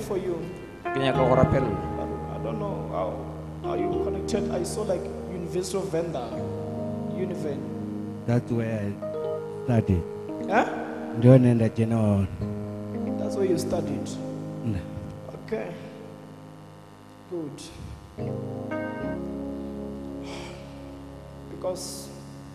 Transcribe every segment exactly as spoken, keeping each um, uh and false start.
for you. Ke nyaka go rapella. I don't know how are you connected. I saw like University of Venda, Univen. That's where I studied. Huh? John and the general. That's where you studied. No. Okay. Good. Because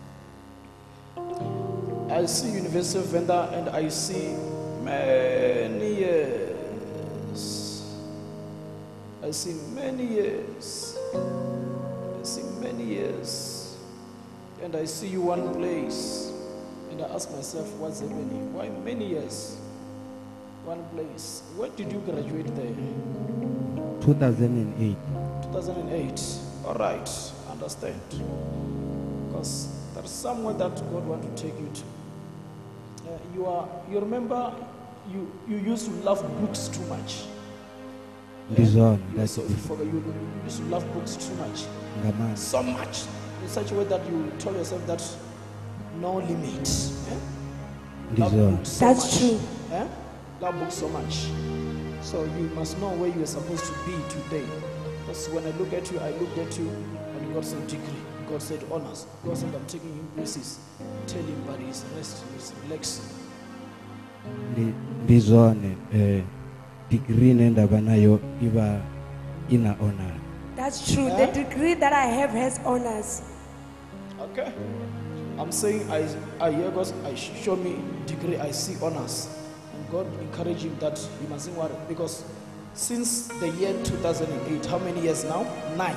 I see University of Venda and I see many years. I see many years. I see many years. And I see you one place. And I ask myself, what's happening? Why many years? One place. When did you graduate there? two thousand eight. two thousand eight. All right. Understand. Because there's somewhere that God wants to take you to. Uh, you are. You remember, you you used to love books too much. This one. You, That's so, it. you, you used to love books too much, The man. so much, in such a way that you told yourself that no limit. Eh? This Love one. books so That's much. true. Eh? Love books so much. So you must know where you are supposed to be today. Because when I look at you, I looked at you, and God said degree. God said honors. God said I'm taking him places. Tell him, but he's resting, he's relaxing. The- This one. Uh, degree and the banayo iba ina honor. That's true. Eh? The degree that I have has honors. Okay. I'm saying I I hear God. I sh- show me degree. I see honors, and God encourage him that he mustn't worry because since the year two thousand eight, how many years now? Nine.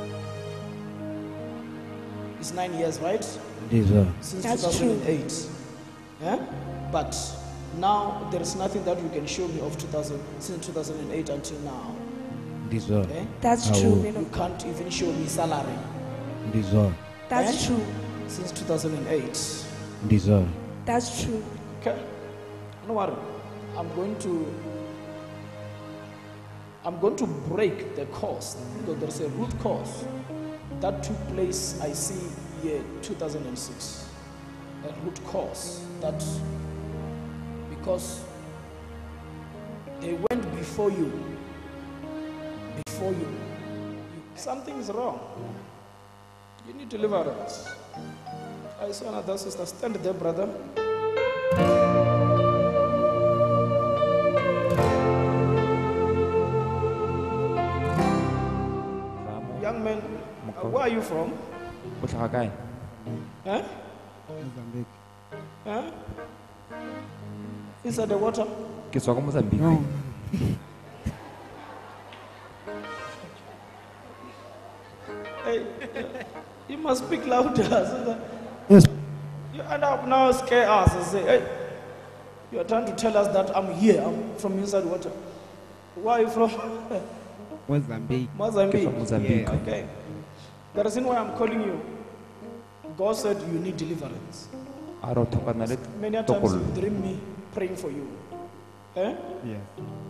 It's nine years, right? This one. Since That's two thousand eight. Yeah? But now there is nothing that you can show me of two thousand since two thousand eight until now. This one. Okay? That's I true. will. man You of God. can't even show me salary This one. That's Eh? true. since two thousand eight. This one. That's true. Okay. No worry. I'm going to I'm going to break the cause because there's a root cause that took place, I see, year two thousand six. A root cause that because they went before you, before you, something is wrong. You need deliverance. I saw another sister. Stand there, brother. Young man, uh, where are you from? O tlhaga kae? Huh? Mozambique. Huh? Inside the water? Ke tswa ko Mozambique. No. Hey, you must speak louder. sister. Yes. You end up now scare us and say, hey, you are trying to tell us that I'm here, I'm from inside water. Where are you from? Mozambique. Mozambique. From Mozambique. Yeah. Okay. The reason why I'm calling you, God said you need deliverance. A re o tlhokana le Many a times you tokololo. dream me praying for you. Eh? Yes.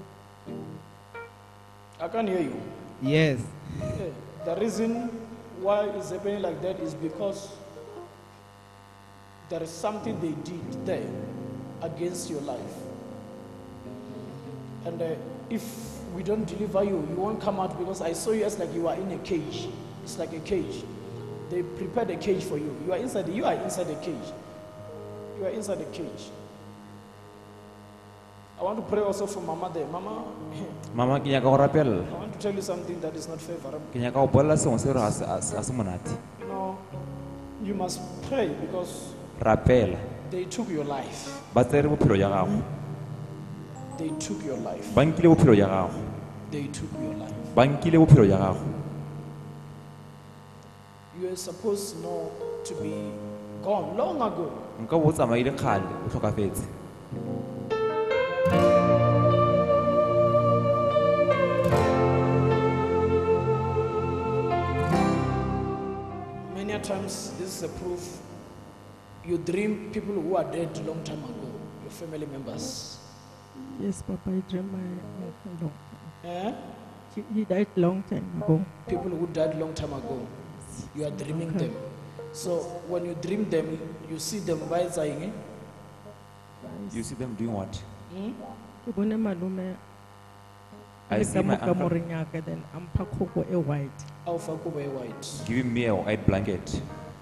I can hear you. Yes. Yeah. The reason why it's happening like that is because there is something they did there against your life. And uh, if we don't deliver you, you won't come out because I saw you as like you are in a cage. It's like a cage. They prepared a cage for you. You are inside. You are inside the cage. You are inside the cage. I want to pray also for Mama there. Mama, Mama, ke nyaka go rapella. I want to tell you something that is not favorable. Ke nyaka go bolela sengwe se re ga se- ga se- ga se monate. You know, you must pray because Rapela. they took your life. Ba tsere bophelo ja gago. They took your life. Ba nkile bophelo ja gago. They took your life. Ba nkile bophelo ja gago. You are supposed to know to be gone long ago. Nka bo o tsamaile kgale, o tlhokafetse. Many a times, this is a proof. You dream people who are dead long time ago, your family members. Yes, Papa, I dreamt my my long. Eh? He, he died long time ago. People who died long time ago. You are dreaming them. So when you dream them, you see them rising. Eh? You see them doing what? Hmm? Ke bone malome I Le see ka my mo uncle kamoreng ya ka, then a mpha kgogo e white. Alpha Kobe White. giving me a white blanket.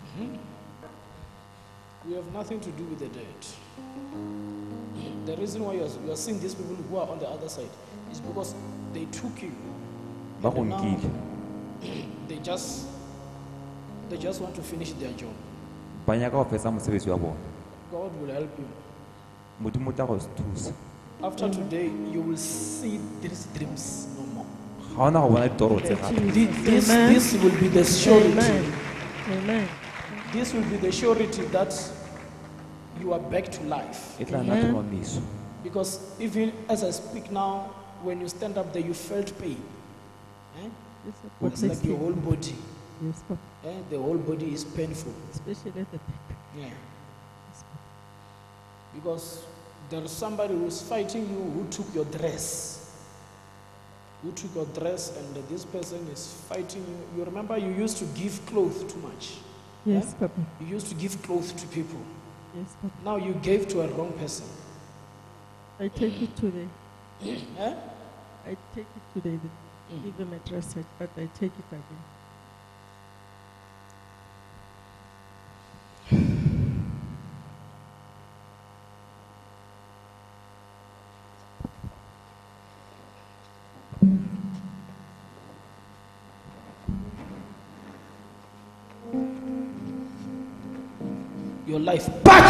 We have nothing to do with the dead. The reason why you are, you are seeing these people who are on the other side is because they took you. Ba And go now nkile. they just they just want to finish their job. Ba nyaka go fetsa mosebetsi wa bona. God will help you. Modimo o tla go thusa. After today, you will see these dreams no more. Ga ona go bona ditoro tse gape. Thi- This, Amen. this will be the surety. Amen. Amen. This will be the surety that you are back to life. E tla nna Amen. tlhomamiso. Because even as I speak now, when you stand up there, you felt pain. Eh? It's a It's like your protecting. whole body. Yes, Papa. Eh? The whole body is painful. Especially at the back. Yeah. Yes, Papa. Because there is somebody who's fighting you who took your dress. Who took your dress, and this person is fighting you. You remember you used to give clothes too much. Yes, Papa. You used to give clothes to people. Yes, Papa. Now you gave to a wrong person. I take it today. Eh? I take it today. Mm. Give them a dress set, but I take it again. Your life back.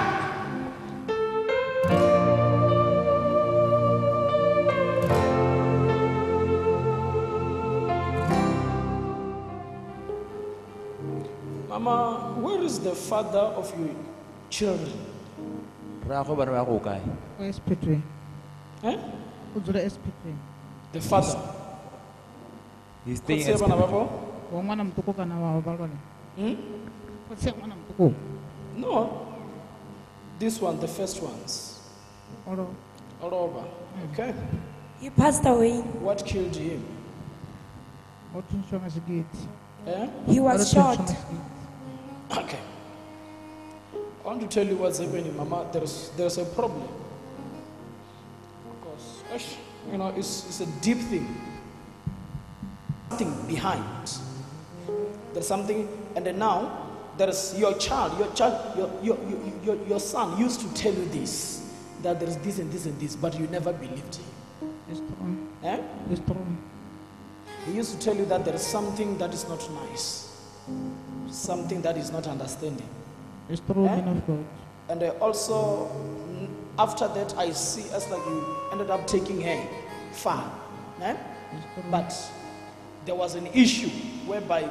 Mama, where is the father of your children? Rragwe bana ba go kae? O Espitwe. Eh? O dula Espitwe. The father. He's staying Kotsi ya at bana ba Spindle. bo? Wa ngwana motoko kana wa ba lona. Hmm? Kotsi ya ngwana motoko. No. This one, the first ones. Olo. All over. Okay. He passed away. What killed him? O tunshwa sigiti. Eh? He was shot. Okay. I want to tell you what's happening, Mama. There's there's a problem. Because gosh, you know, it's it's a deep thing. Something behind. There's something, and then now there's your child, your child, your your your, your, your son used to tell you this, that there's this and this and this, but you never believed him. It's true. Eh? It's true. He used to tell you that there is something that is not nice, something that is not understanding. It's true, Eh? man of God. And uh, also, mm, after that, I see as like you ended up taking her far. Eh? It's true. But there was an issue whereby,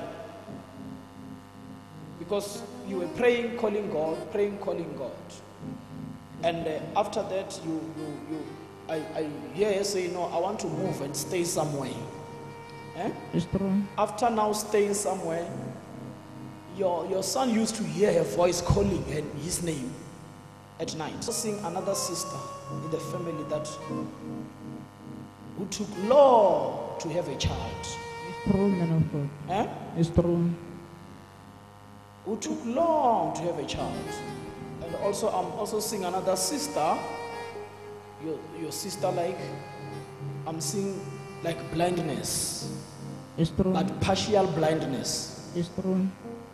because you were praying, calling God, praying, calling God. And uh, after that, you, you, you, I, I hear her say, no, I want to move and stay somewhere. Eh? It's true. After now staying somewhere, your, your son used to hear her voice calling her, his name at night. Seeing another sister in the family that who took long to have a child. It's true, man of God. Eh? It's true. Who took long to have a child. And also I'm also seeing another sister, your, your sister like, I'm seeing like blindness, It's true. but partial blindness. It's true.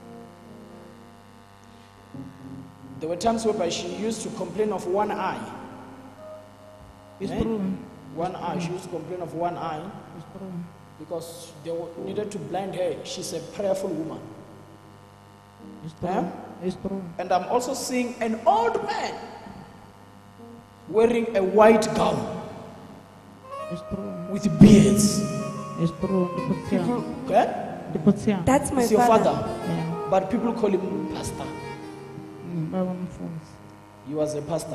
There were times whereby she used to complain of one eye. It's Eh? true. One eye. She used to complain of one eye It's true. because they were- needed to blind her. She's a prayerful woman. It's true. Eh? It's true. And I'm also seeing an old man wearing a white gown It's true. with beards. It's true. People, Dipotsia. eh? Dipotsia. That's my It's your father. father. Yeah. But people call him pastor. Mm, Baba Mfuzi. He was a pastor.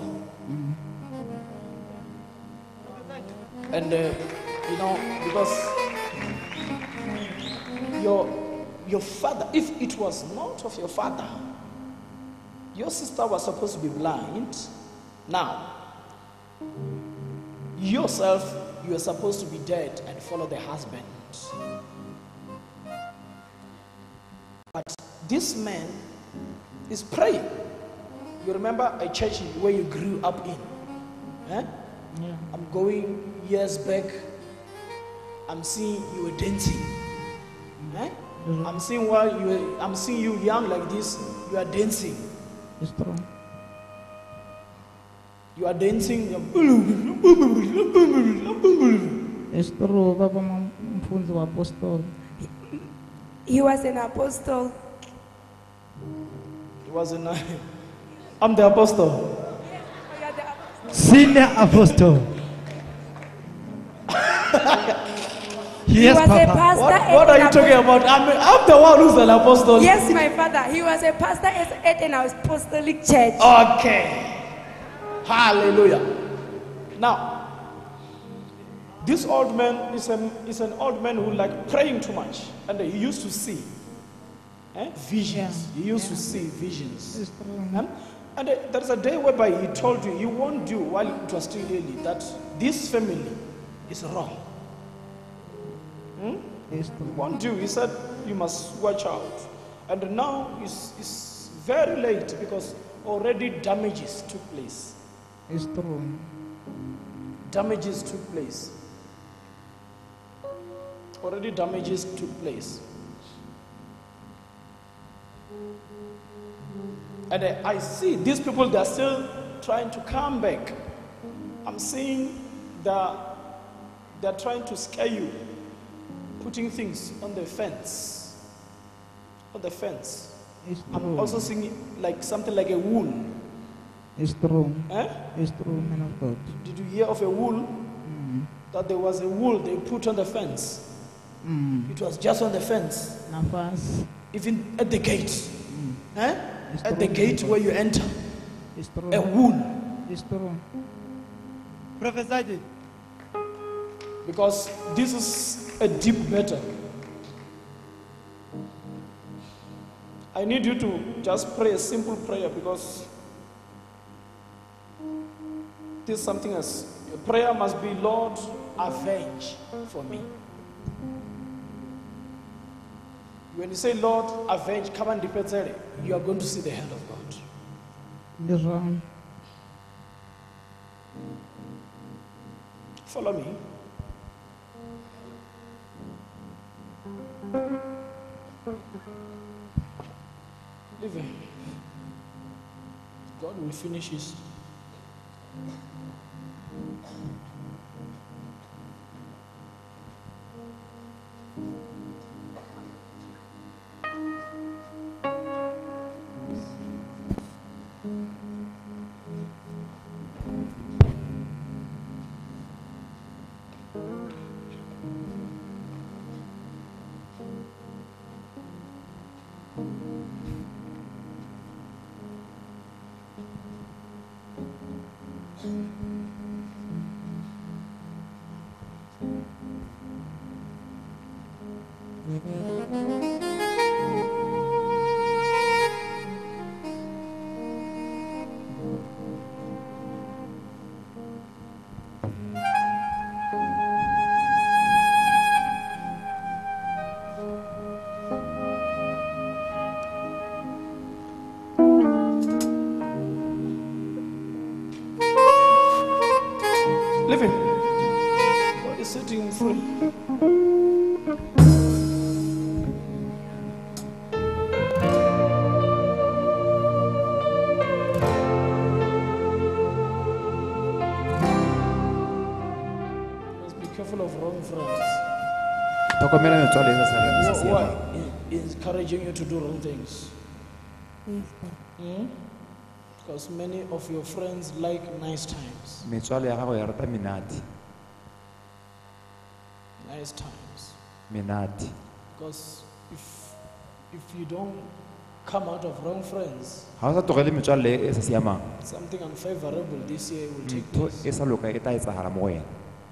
And, uh, you know, because your, your father, if it was not of your father, your sister was supposed to be blind. Now, yourself, you are supposed to be dead and follow the husband. But this man is praying. You remember a church where you grew up in? Eh? Yeah. I'm going years back. I'm seeing you were dancing. Eh? I'm seeing while you were, I'm seeing you young like this, you are dancing. It's true. You are dancing. you're- It's true. Baba mfunzi wa apostle. He was an apostle. It was an, I'm the apostle. You are the apostle. Senior apostle. He Yes, was a Papa. pastor. What, at what are an you talking apo- about? I'm, I'm the one who's an apostle. Yes, my father. He was a pastor at at an apostolic church. Okay. Hallelujah. Now, this old man is, a, is an old man who like praying too much. And he used to see eh, visions. He used to see visions. It's true. Eh? And uh, there is a day whereby he told you, he warned you while it was still early, that this family is wrong. Hmm? It's He true. warned you, he said, you must watch out. And now it's, it's very late because already damages took place. It's true. Damages took place. Already damages took place. And I, I see these people, they are still trying to come back. I'm seeing that they're trying to scare you, putting things on the fence. On the fence. It's I'm true. also seeing like something like a wool. It's true. Eh? It's true, man of God. Did you hear of a wool? Mm. That there was a wool they put on the fence. Mm. It was just on the fence, Nafas. even at the gate. Eh? It's At the true. gate where you enter, It's true. a wool. It's true. Prophesied. Because this is a deep matter. I need you to just pray a simple prayer because this is something else. Your prayer must be, Lord, avenge for me. When you say, Lord, avenge, come and depend, you are going to see the hand of God. It's wrong. Follow me. Leave him. God will finish his. Leave him. God is setting him free. Must be careful of wrong friends tlhokomela metswalle e sa sa- e sa who, who are siamang. en- encouraging you to do wrong things. Yes, Papa. Hmm? Because many of your friends like nice times. metswalle ya gago ya rata menate Nice times. menate Because if if you don't come out of wrong friends, ga o sa tlogele metswalle e sa siamang something unfavorable this year will take ntho place. e sa loka e tla etsagala mo go wena.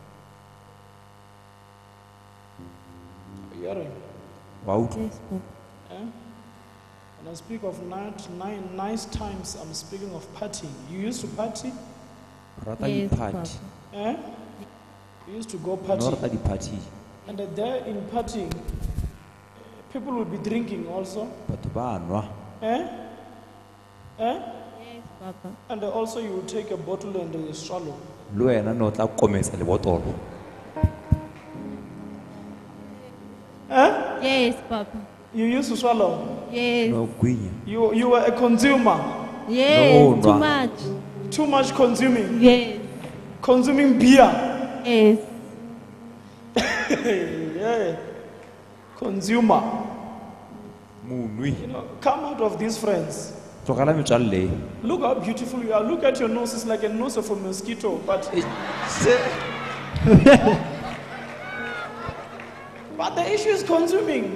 Are you hearing? wa utlwa Yes, Papa. Eh? When I speak of night, nine nice times, I'm speaking of partying. You used to party? rata Yes, di-party Eh? You used to go no party. rata di-party And there in partying, eh, people will be drinking also. batho ba nwa Eh? Eh? Yes, Papa. And also you will take a bottle and you swallow. le wena ne o tla kometsa lebotolo Huh? Yes, Papa. You used to swallow. Yes. no gwinya You, you were a consumer. Yes. No, Too no. much. Too much consuming. Yes. Consuming beer. Yes. Yeah. Consumer. munwi You know, come out of these friends. tlogela metswalle Look how beautiful you are. Look at your nose. It's like a nose of a mosquito. But, but the issue is consuming.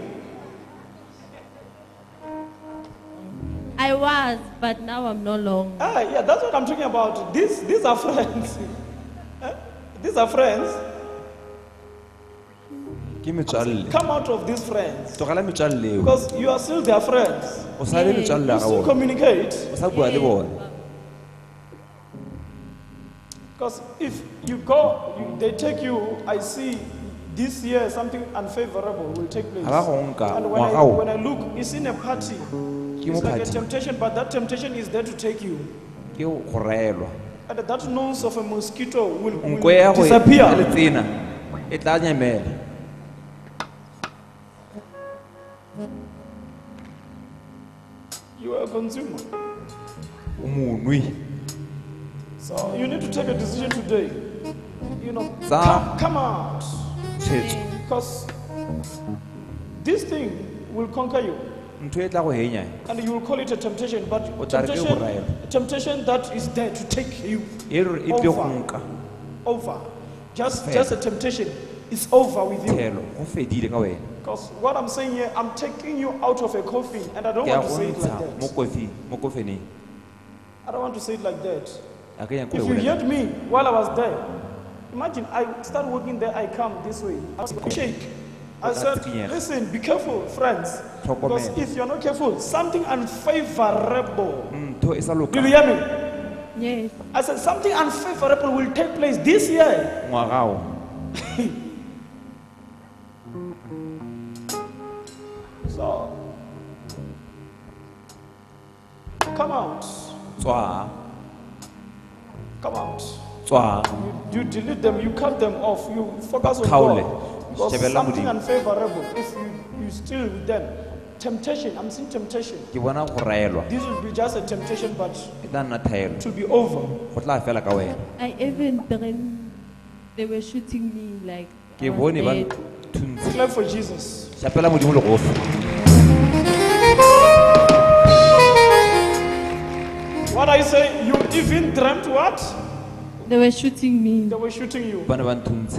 I was, but now I'm no longer. Ah, yeah, that's what I'm talking about. These, these are friends. Eh? These are friends. ke metswalle Come out of these friends. tlogela metswalle eo Because you are still their friends. o sa le metswalle You ga still bona communicate. o sa bua le bone Because if you go, you, they take you, I see this year something unfavorable will take place. ga ba go nka And when I, ngwaga o when I look, it's in a party. ke mo It's like a party temptation, but that temptation is there to take you. ke go reelwa And that nose of a mosquito will, nko will ya go ya disappear. letsena e tla nyamela You are a consumer. o munwi So you need to take a decision today. You know, Sa- come, come out. tshwetso Because this thing will conquer you. ntho e tla go henya And you will call it a temptation, but O tla re ke temptation, go raela. a temptation that is there to take you e re e tle go Over. nka over. Just, Fair. just a temptation. It's over with you. thelo go fedile ka wena Because what I'm saying here, I'm taking you out of a coffin, and I don't ke a want to go say it ntsha like mo that. kofi mo kofeneng I don't want to say it like that. a ke nyako If e you bolela heard me while I was there, imagine I start working there, I come this way. I was shake. I said, listen, be careful, friends. Because Tlhokomela. if you're not careful, something unfavorable. ntho e sa Did loka you hear me? Yes. I said, something unfavorable will take place this year. ngwaga o So, come out. tswa Come out. tswa You, you delete them, you cut them off, you focus on Khaole. God. Because Shebella something Modimo. unfavorable, if you, you still with them. Temptation, I'm seeing temptation. ke bona go raelwa This will be just a temptation, but e tla nna thaelo it will be over. go tla fela ka wena I even dreamed they were shooting me like. ke I was bone ba dead. thuntse Clap for Jesus. šapela modimo le gofe What I say, you even dreamt what? They were shooting me. They were shooting you. ba ne ba nthuntse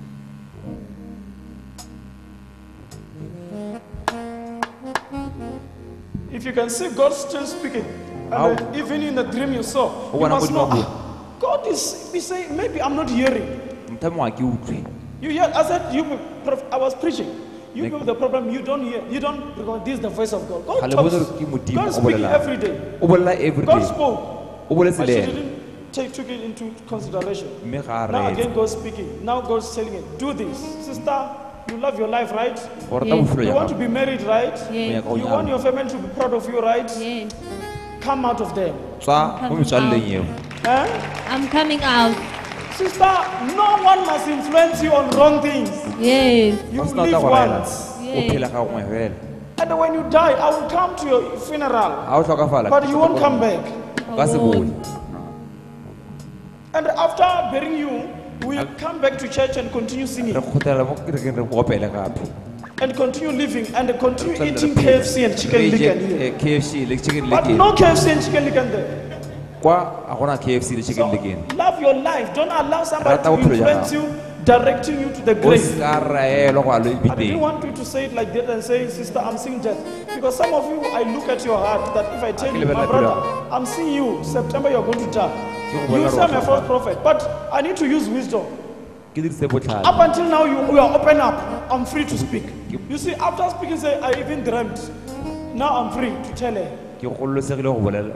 If you can see God still speaking, and How? then even in the dream you saw, you wanna must put know, more ah, God is, we say, maybe I'm not hearing. mthamo wa ke utlwe You hear, I said, you, prof- I was preaching. You Like- people, the problem, you don't hear, you don't, because this is the voice of God. Ga God le talks, bone gore ke Modimo God o speaking bolelang. every day. o bolela every God day spoke, o boletse but le she ena didn't take, took it into consideration. mme ga a Now reetse again, God's speaking. Now God's telling it, do this. Sister, you love your life, right? o rata Yes. bofelo You ja want to gago be married, right? o Yes. nyaka go You want nyalwa your family to be proud of you, right? Yes. Come out of them. tswa mo metswalleng eo Eh? I'm coming out. Sister, no one must influence you on wrong things. Yes. You Go se na live tla go raela once. o phela ga gongwe fela And when you die, I will come to your funeral. ga o tlhokafala But you won't come back. ka se bone And after burying you, we'll come back to church and continue re singing. kgothelela mo kerekeng re opele gape And continue living and continue eating K F C and chicken licken here. K F C le chicken But licken no K F C and chicken licken there. kwa a gona K F C le So, chicken licken love your life. Don't allow somebody Rata to bophelo ja influence you, directing you to the o grave. ska raelwa go a lo I didn't ebiteng want you to say it like that and say, sister, I'm seeing death. Because some of you, I look at your heart that if I tell you, my brother, I'm seeing you, September you're going to die. You say I'm a false prophet, but I need to use wisdom. ke dirise botlhale Up until now, you, you are open up. I'm free to speak. You see, after speaking, say, I even dreamt. Now I'm free to tell her. ke gololosegile go bolela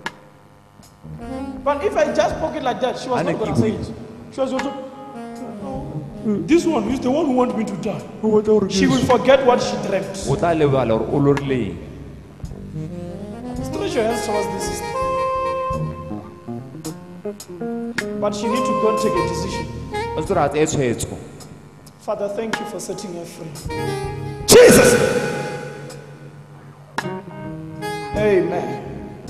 But if I just spoke it like that, she was Anna not going to say it. She was going to, this one is the one who wants me to die. She will forget what she dreamt. o tla lebala gore o lorileng Stretch your hands towards this sister. But she need to go and take a decision. o tse gore a tseye tshwetso Father, thank you for setting her free. Amen.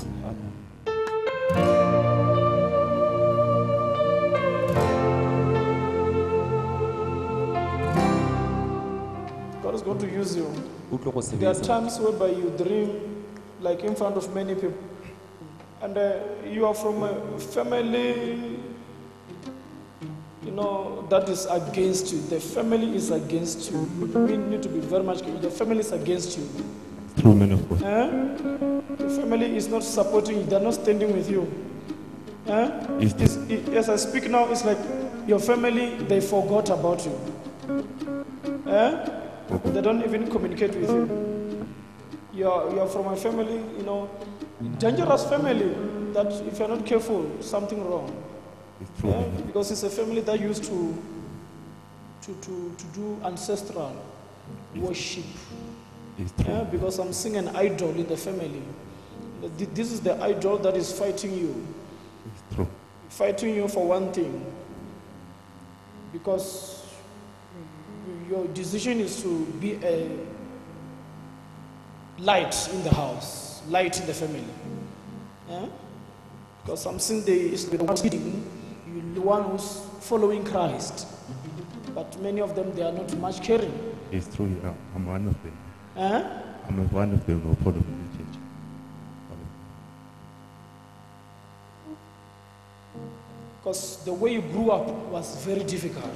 God is going to use you. o tlo go There are sebetsa times whereby you dream like in front of many people. And uh, you are from a family, you know, that is against you. The family is against you. We need to be very much careful. The family is against you. True man of God. Eh? The family is not supporting you. They're not standing with you. Eh? Is It's, it, as I speak now, it's like your family, they forgot about you. Eh? They don't even communicate with you. You're, you're from a family, you know, dangerous family that if you're not careful, something wrong. It's true. Eh? man of- Because it's a family that used to, to, to, to do ancestral worship. It's true. Yeah, because I'm seeing an idol in the family. Th- This is the idol that is fighting you. It's true. Fighting you for one thing. Because your decision is to be a light in the house, light in the family. Yeah? Because I'm seeing the, is the one leading, you're the one who's following Christ. But many of them, they are not much caring. It's true. yeah. I'm one of them. Eh? I'm a one of them who follow the church. Because the way you grew up was very difficult.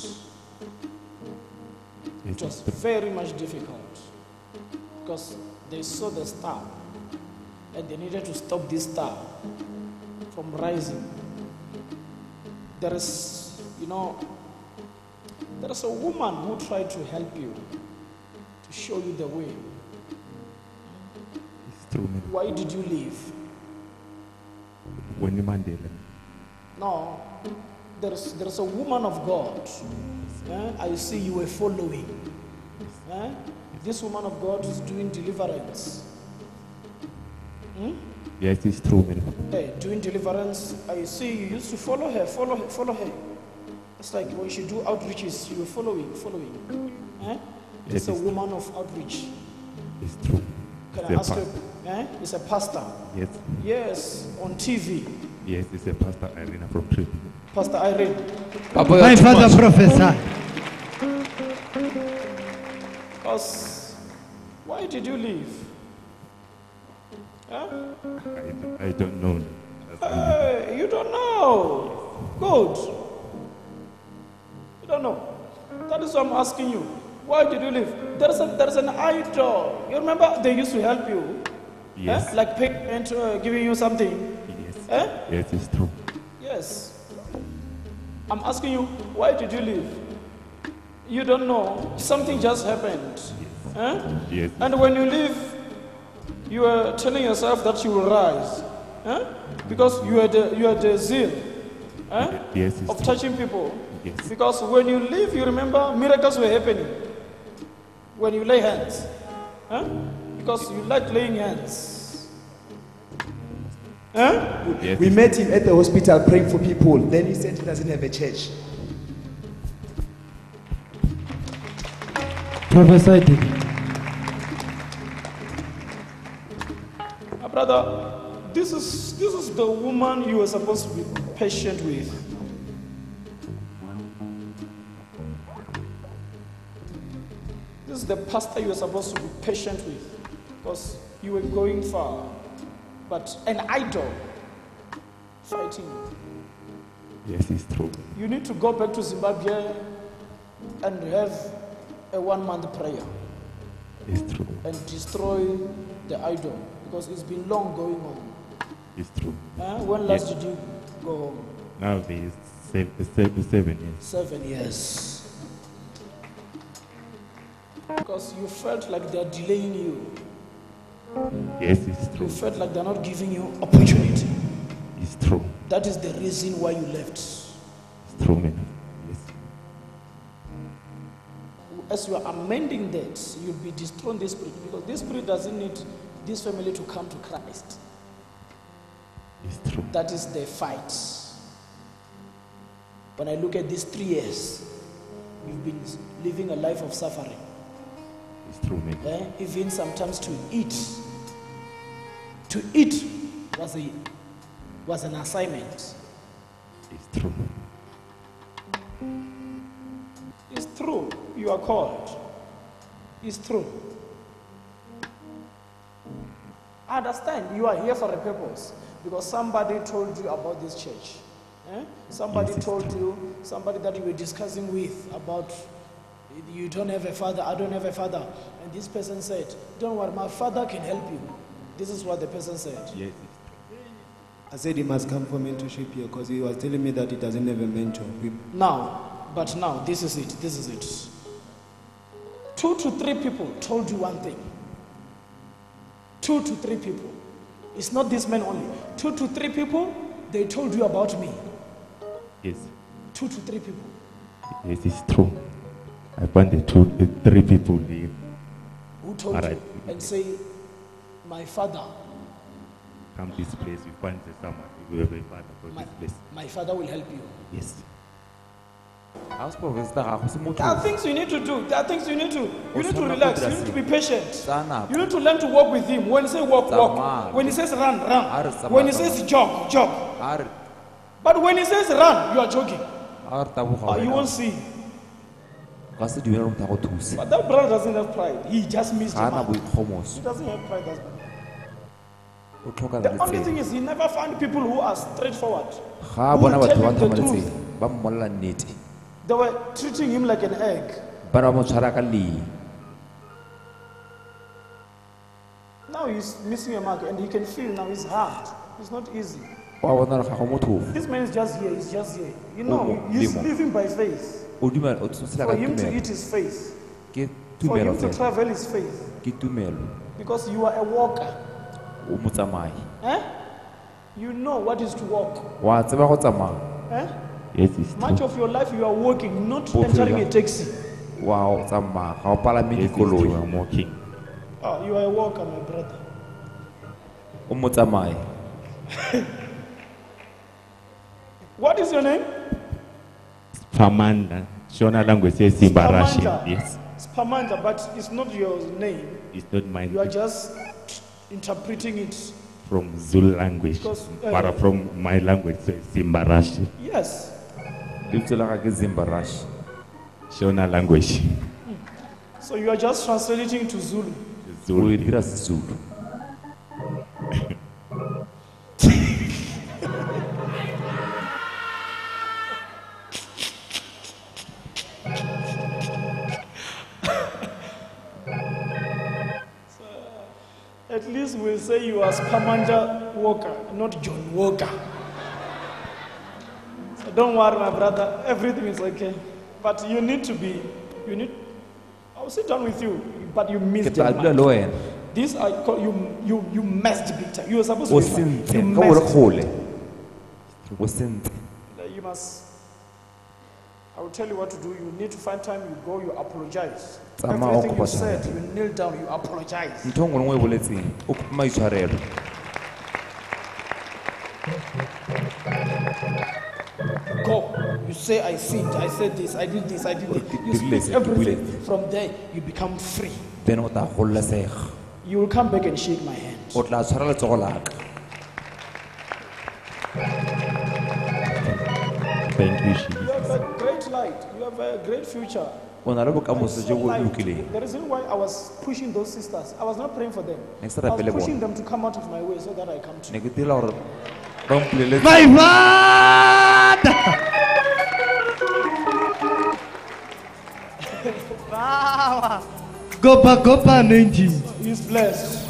It It's was true. very much difficult. Because they saw the star and they needed to stop this star from rising. There is, you know, there is a woman who tried to help you, to show you the way. It's true. man. Why did you leave? When you Mandela. No, there's, there's a woman of God. eh, I see you were following. eh? This woman of God is doing deliverance. Hmm? Yes, it's true. man. Hey, doing deliverance. I see you used to follow her, follow her, follow her. It's like when she do outreaches, you were following, following. Eh? It's Yes, a it's woman of outreach. It's true. Can It's I a ask you? pastor. Eh? It's a pastor. Yes. Yes, on T V. Yes, it's a pastor Irene from Trip. Pastor Irene. Papa, My you're too father much. prophesied. Because why did you leave? Huh? I, don't- I don't know. That's Hey, you don't know. Good. You don't know. That is why I'm asking you. Why did you leave? There's a, there's an idol. You remember they used to help you? Yes. Eh? Like payment, uh, giving you something. Yes. Eh? Yes, it's true. Yes. I'm asking you, why did you leave? You don't know. Something just happened. Eh? Yes. And when you leave, you are telling yourself that you will rise. Eh? Because you are the, you are the zeal eh? Yes, it's of true. touching people. Yes. Because when you leave, you remember miracles were happening. When you lay hands. Eh? Because you like laying hands. Eh? Yes, We it's met him at the hospital praying for people. Then he said he doesn't have a church. Prophesied it. My brother, this is this is the woman you were supposed to be patient with. This is the pastor you were supposed to be patient with, because you were going far. But an idol fighting you. Yes, it's true. You need to go back to Zimbabwe and have a one-month prayer It's true. and destroy the idol, because it's been long going on. It's true. Huh? When last Yes. did you go home? Nowadays, seven, seven, seven years. Seven years. Because you felt like they're delaying you. Yes, it's You true. felt like they're not giving you opportunity. It's true. That is the reason why you left. It's true, man. Yes. As you are amending that, you'll be destroying this spirit, because this spirit doesn't need this family to come to Christ. It's true. That is the fight. When I look at these three years, you've been living a life of suffering. It's true, man. Eh? Even sometimes to eat, To eat was a was an assignment. It's true. It's true. You are called. It's true. I understand you are here for a purpose because somebody told you about this church. Eh? Somebody Yes, it's told true. you, somebody that you were discussing with about you don't have a father, I don't have a father. And this person said, don't worry, my father can help you. This is what the person said. Yes, it's I said he must come for mentorship here because he was telling me that he doesn't have a mentor. We- Now, but now, this is it, this is it. Two to three people told you one thing. Two to three people. It's not this man only. Two to three people, they told you about me. Yes. Two to three people. Yes, it's true. I found the two, the three people here. Who told Alright. you and say, my father, Come to this place, you find someone. You have a father for my, this place. my father will help you. Yes. Ha o se professor gago se motho. There are things you need to do. There are things you need to. You need to tshwanela go relax. dira You need to seng. be patient. Tsaya nako. You need to learn to walk with him. When he says walk, walk. Tsamaya. When he says run, A re run. tsamaya, When he tsamaya. says jog, jog. Ha re But when he says run, you are jogging. ha re taboga Uh, you wena. won't see. Ka se dumele gore motho a go thuse. But that brother doesn't have pride. He just missed Ga him. na out. He boikgomoso. doesn't have pride. That's O tlhoka the le only thing tsela. is he never found people who are straightforward. Ga Who bona will batho tell ba him the thamaletseng truth. ba mmolla nnete. They were treating him like an egg. Ba re ba mo tshwara ka lee. Now he's missing a mark and he can feel now it's hard. It's not easy. Wa bona gore ga go motho. This man is just here. He's just here. You know, Oh, oh, he's lemo. living by faith. O dumela o tshosela For ka him to tumelo. eat his faith. Ke For tumelo him to fela. travel his faith. Ke tumelo. Because you are a walker. O motsamai. Eh? You know what is to walk. Wa tseba go tsamaya. Eh? Yes, it's Much true. of your life you are walking, not Bophelo entering ba- a taxi. Wa o tsamaya. Ga o palame Yes, it's true. dikoloi. I'm walking. Oh, you are a walker, my brother. O motsamai. What is your name? Famanda. Shona language says Simbarashi. Spamanda. Yes. Spamanda, but it's not your name. It's not mine. You are just interpreting it. From Zulu language. Because, uh, But from my language says Simbarashi. Yes. Lebitso la ka ke Zimbarash. Shona language. So you are just translating to Zulu. O Zulu. e dira Sezulu. At least we'll say you are Spamanda Walker, not John Walker. So don't worry, my brother. Everything is okay. But you need to be, you need, I'll sit down with you, but you Ke missed tla your dula le mark. wena. This I call you, you, you messed big time. You were supposed to O be smart. sentse. You Ka o le messed. kgole. O sentse. You must, I will tell you what to do. You need to find time, you go, you apologize. Tsamaya o Everything you kopa said, tshwarelo. you kneel down, you apologize. Ntho nngwe le nngwe e boletseng o kopa maitshwarelo. Go. You say, I sinned, I said this, I did this, I did this. You Did this, speak did everything. this. From there, you become free. Then o tla gololesega. You will come back and shake my hand. O tla tshwara letsogo la ka. Thank you, You Jesus. have a great light. You have a great future. O na le bokamoso jo bo Light. lokileng. The reason why I was pushing those sisters, I was not praying for them. Next I time I was feel pushing one. them to come out of my way so that I come to Ne you. ke dira gore ba mpoleletse. My father! Gopa gopa ninety. He's blessed.